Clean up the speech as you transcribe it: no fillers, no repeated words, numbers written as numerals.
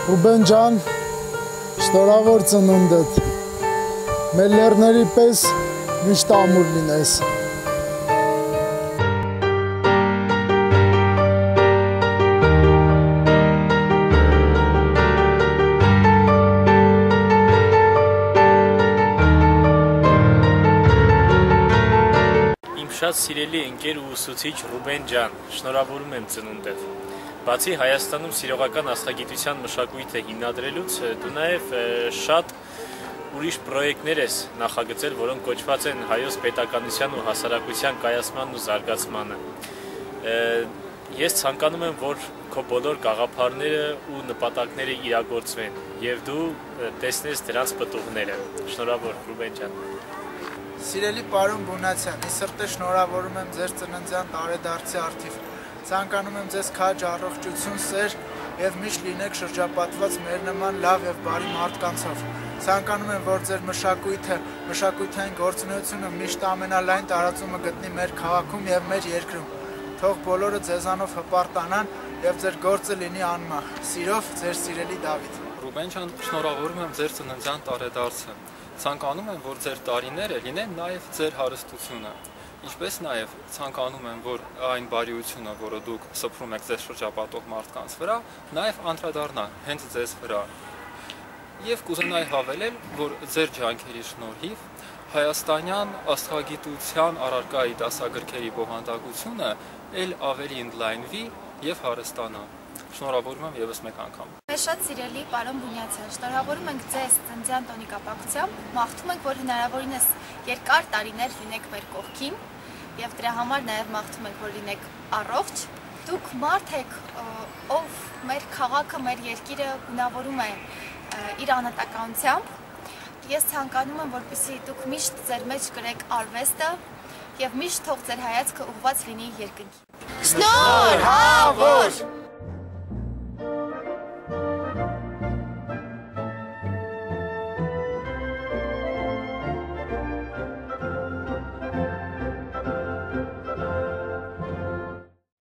Ռուբեն ջան, շնորհավոր ծնունդդ, մեր լեռների պես միշտ ամուր լինես։ Շատ սիրելի ընկեր ու ուսուցիչ Ռուբեն ջան, շնորհավորում եմ ծնունդդ։ Բացի Հայաստանում սիրողական աստղագիտության մշակույթը հիմնադրելուց, դու նաև շատ ուրիշ պրոյեկտներ ես նախագծել, որոնք կոչված են հայոց պետականության ու հասարակության կայացմանն ու զարգացմանը։ Ես ցանկանում եմ, որ քո բոլոր գաղափարները ու նպատակները իրագործվեն, եւ դու տեսնես դրանց պտուղները։ Շնորհավոր Ռուբեն ջան։ Սիրելի պարոն Բունացյան, ի սրտե շնորհավորում եմ ձեր ծննդյան տարեդարձի առթիվ։ Ցանկանում եմ ձեզ քաջ առողջություն, սեր եւ միշտ լինեք շրջապատված մեր նման լավ եւ բարի մարդկանցով։ Ցանկանում եմ, որ ձեր մշակույթը, մշակութային գործունեությունը միշտ ամենալայն տարածումը գտնի մեր քաղաքում եւ մեր երկրում։ Թող բոլորը ձեզանով հպարտանան եւ ձեր գործը լինի անմահ։ Սիրով, ձեր սիրելի Դավիթ։ Ռուբեն ջան, շնորհավորում եմ ձեր ծննդյան տարեդարձը։ Ցանկանում եմ, որ ձեր տարիները լինեն նաև ձեր հարստությունը, ինչպես նաև ցանկանում եմ, որ այն բարիությունը, որը դուք սփռում եք ձեզ շրջապատող մարդկանց վրա, նաև անդրադառնա հենց ձեզ վրա։ Եվ կուզենայի հավելել, որ ձեր ջանքերի շնորհիվ հայաստանյան աստղագիտության առարկայի դասագրքերի բովանդակությունը ել ավելի ընդլայնվի եւ հարստանա։ Շնորհավորում եմ եւս մեկ անգամ։ Մեզ շատ սիրելի պարոն Բունյացյան, շնորհավորում ենք ձեզ ծննդյան տոնի կապակցությամբ, մաղթում ենք, որ հնարավորինս երկար տարիներ լինեք մեր կողքին եւ դրա համար նաեւ մաղթում ենք, որ լինեք առողջ։ Դուք մարդ եք, ով մեր քաղաքը, մեր երկիրը գունավորում է իր անհատականությամբ։ Ես ցանկանում եմ, որպեսզի դուք միշտ ձեր մեջ կրեք արվեստը եւ միշտ թող ձեր հայացքը ուղղված լինի երկնքի։ Շնորհավոր։